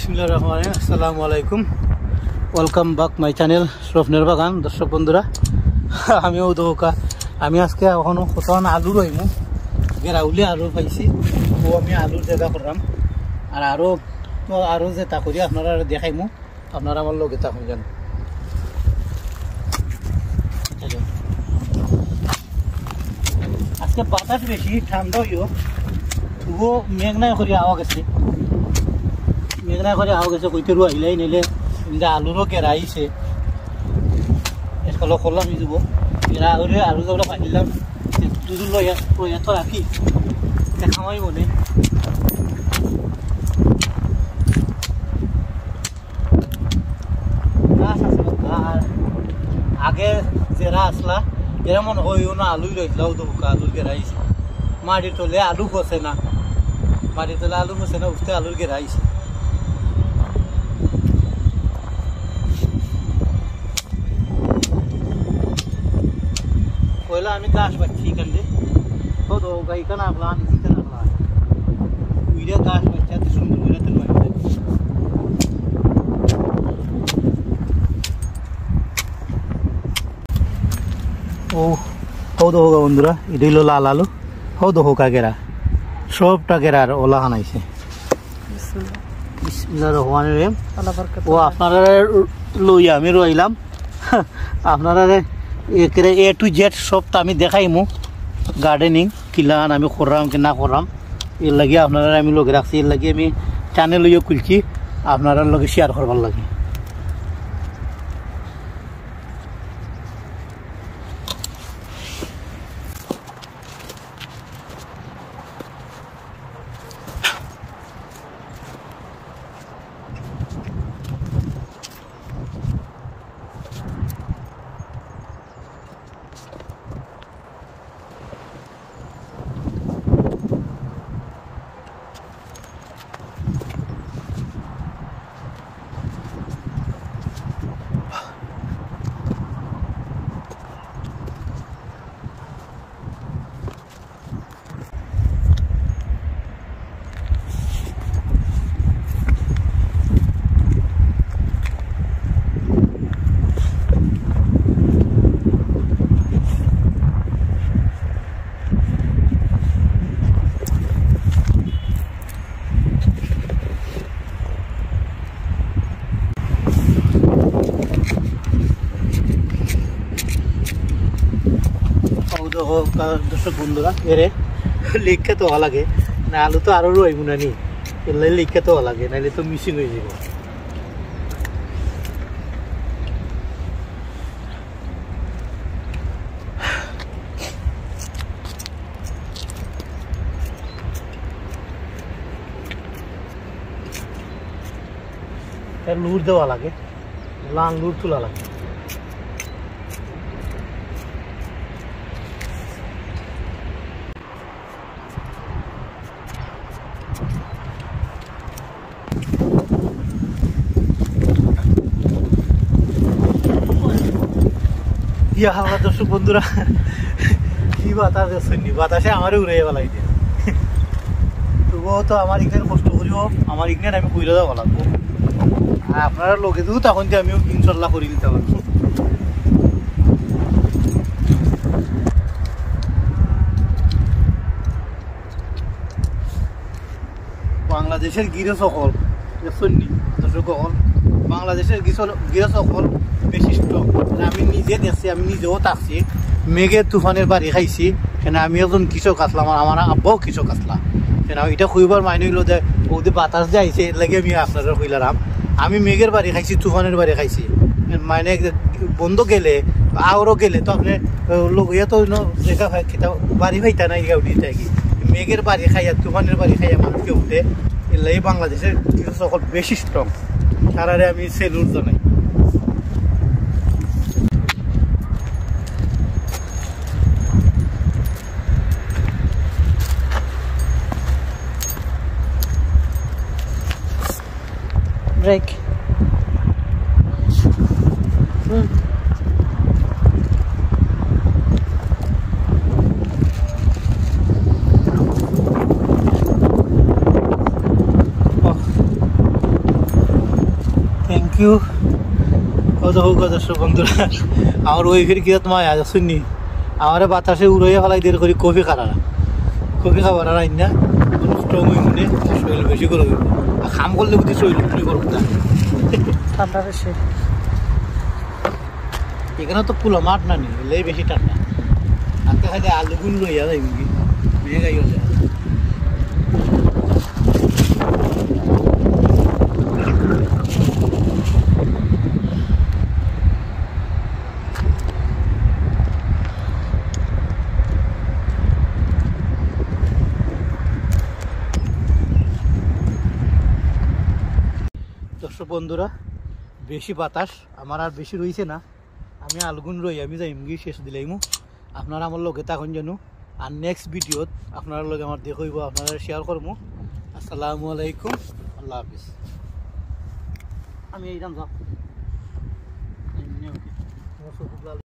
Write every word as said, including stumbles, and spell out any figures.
बिस्मिल्लाहिर्रहमानिर्रहीम अस्सलामु आलाइकुम welcome back my channel Swapner Bagan दर्शक बंधुरा आमिও দোকা আমি আজকে এখনো কোথাও আলু রইমু গেরাউলি আলু পাইছি ও আমি আলুর জায়গা করলাম আর আরো তো আরো যে তা করি আপনারা দেখাইমু আপনারা আমার লগে থাকুন জান আজকে বাতাস বেশি ঠান্ডা হইও ও মেঘনা করে আওয়া গেছে মেঘনা করে আওয়া গেছে কইতে রু আইলাই নিলে আলুরও কেরা আইছে এসকলো করলাম যাব এরা আলু আলু যাবলে পাইলাম দুদুর লইয়া লইয়া তো রাখি দেখামাই মনে আগে যারা আসলা এরা মনে হইও না আলুই রইলাও তো আলুর কেরা আইছে মাটির তলে আলু বসে না মাটির তলে আলু বসে না উঠতে আলুর কেরা আইছে पहला आम्ही गाश बच्ची कंदे हो दो गाई का नापला आणि तिथे नापला वीडियो गाश बच्चा ते सुंदर वीडियो तर वाटते ओ हो दो होगा बंधुरा इडिलो लाल आलू हो दो होका गेरा সবটা গেরার ওলা হানাইছে বিসমিল্লাহির রহমানির রহিম আল্লাহ বরকত ও আপনারা লইয়া আমি রইলাম আপনারা ए टू जेड सब तो आमी देखाइमु गार्डनिंग किलान आमी करराम कि ना करराम एर लगे आपनारा आमी लगे राखছি एर लगे आमी चैनल लइयो खुलছি आपनारा लगे शेयर करবার লাগে दर्शक बंधुरा एरे लिखे तो लगे ना आलू तो आरो रही ना नी एल लिखे तो लगे ना तो मिसिंग हो যাব लूर देवा लगे लान लूर तुला लगे दर्शक बंधुरा कि बतास बतासे हमारे उड़े पेलाई दिए तबुओ तो हमारे इगने कष्ट करिओ हमारे इगने आमी कइरा जाबा लागबो আর আপনারা লগে দিও তখন যে আমিও ইনশাআল্লাহ করে দিতে পারবো বাংলাদেশের গিরে সকল শুননি দর্শক সকল বাংলাদেশের গিরে সকল বিশিষ্ট আমি নিজে দেখছি আমি নিজেও থাকছি মেঘের তুফানের বাড়ি খাইছি কেন আমি একজন কৃষক আসলাম আমার আব্বাও কৃষক আসলাম কেন এটা খুববার মাইনে হইলো যে ওদের বাতাস যে আইছে এর লাগে আমি আপনারা কইলাম আমি মেঘের বাড়ি খাইছি তুফানের বাড়ি খাইছি মানে বন্ধ গেলে আরও গেলে তো আপনি লোক ইয়ে তো দেখা হয় খেতে বাড়ি খাইতা না ইয়া উঠি থাকি মেঘের বাড়ি খাইয়া তুফানের বাড়ি খাইয়া মানুষকে উঠে এর লাগে বাংলাদেশের কৃষক সকল বেশি স্ট্রং তারারে আমি সেলুট জানাই break. Hmm. ইউ কত হোক দর্শক বন্ধুরা আমার ওই ফির কি তোমার আজ শুনি আমার বাতাসে উড়াইয়া ফেলাই দের করি কফি খারাপ কফি খাবার আর আইন না স্ট্রং হই মনে শরীর বেশি করে খাম করলে বুঝি শরীর উঠে করব না ঠান্ডা বেশি এখানে তো পুরো মাঠ না নেই এলেই বেশি ঠান্ডা আজকে খালি আলু গুন লইয়া যাই মুগি মেঘাই হলে দর্শক বন্ধুরা বেশি বাতাস আমার আর বেশি রয়েছে না আমি আলগুন রই আমি যাই মুগি শেষ দিলাইমু আপনারা আমার লগে থাকুন জানো আর নেক্সট ভিডিওত আপনার লগে আমার দেখাইব আপনারা শেয়ার করবো আসসালামু আলাইকুম আল্লাহ হাফিজ আমি এইরাম যাও